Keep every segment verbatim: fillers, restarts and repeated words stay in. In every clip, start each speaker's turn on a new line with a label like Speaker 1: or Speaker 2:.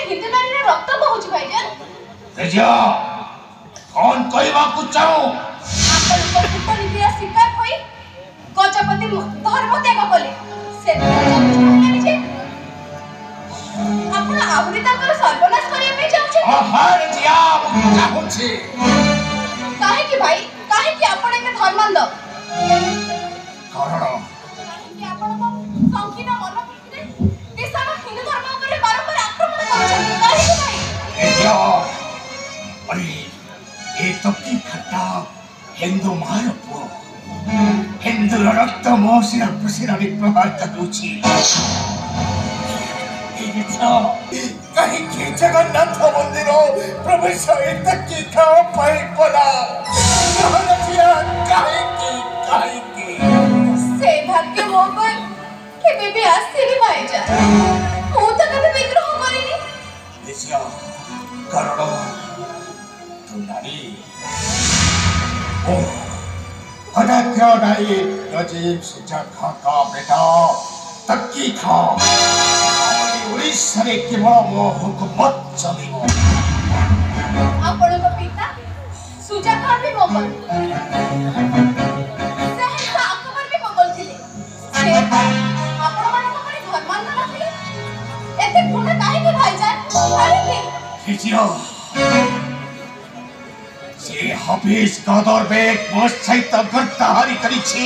Speaker 1: हिंदू नारी रे रक्त बहुची भाईजान
Speaker 2: तेजा कौन कहबा को चाहो
Speaker 1: आपन को कुटनीति शिकार होई गजपति धर्म त्याग कले से कहले जे आपण आहुरी ताकर सर्वनाश करिया पे चाहछे
Speaker 2: हार जिया चाहू छे
Speaker 1: काहे कि भाई काहे कि आपण के धर्मांध
Speaker 2: कारण
Speaker 1: कि आपण को संकीर्ण मन रे देशमा हिंदू धर्म ऊपर बारंबार आक्रमण करछन काहे कि भाई
Speaker 2: तेजा अरे ए तो की खट्टा हिंदू मारपो हिंदू रक्त मोसिर पसिरा विप्रहार करूची कहीं के जगन्नाथ मंदिर प्रवेश तक की खाओ पाई पड़ा कहीं की कहीं की
Speaker 1: से भाग्य मोबाइल के बेबी आसीनी भाईजा मु तो कभी विद्रोह करिनी
Speaker 2: देसिया करोड़ तू नारी ओ कदा क्यों नारी नजीब सुजा खा का बेटा तक्की खा उड़ीसा रे केवल मो हुकूमत चलिबो
Speaker 1: आपण को पिता सुजा खान भी मोगल सहसा अकबर भी मोगल थिले से आपण माने को परि धर्मांध नथिले एते गुण काहे के भाईजान काहे के
Speaker 2: खिचियो से हबीस गदर बेग मोस सहित गर्दाहारी करी छी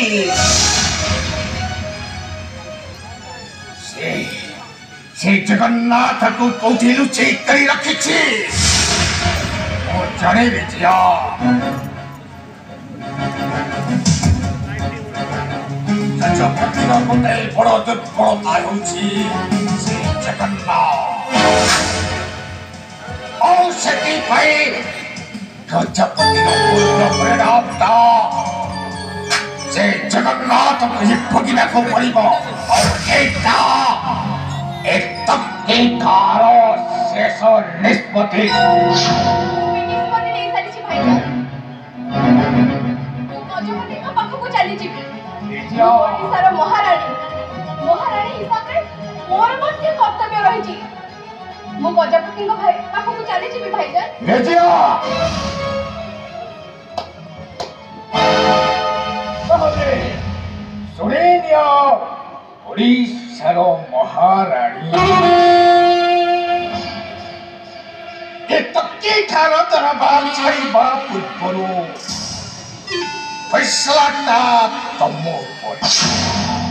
Speaker 2: से से जगन्नाथ को कोठी लुचि करी रखी छी ओ जाने रे जिया सचा पतिना कोटे बड़ो दुख बड़ो आय होची से जगन्नाथ ओ सती भाई गजपति नो पूर्ण परिणाम ता से जगन्नाथ मुझे भगिना को पड़िबो और एटा एक तक के कारो शेषो निष्पत्ति
Speaker 1: निष्पत्ति नहीं सारी छी भाईजान मु गजपति को पाखु को चली जीबी ओडिसार महारानी महारानी हिसाब रे मोर मध्ये कर्तव्य रही छी मु गजपति को भाई पाखु को चली जीबी भाईजान
Speaker 2: भेजिया कहले सुरेनिया ओडिसार महारानी ए तक्की खारो तरा बाल छाई बा पुरपुरो फैसला ता तमो पर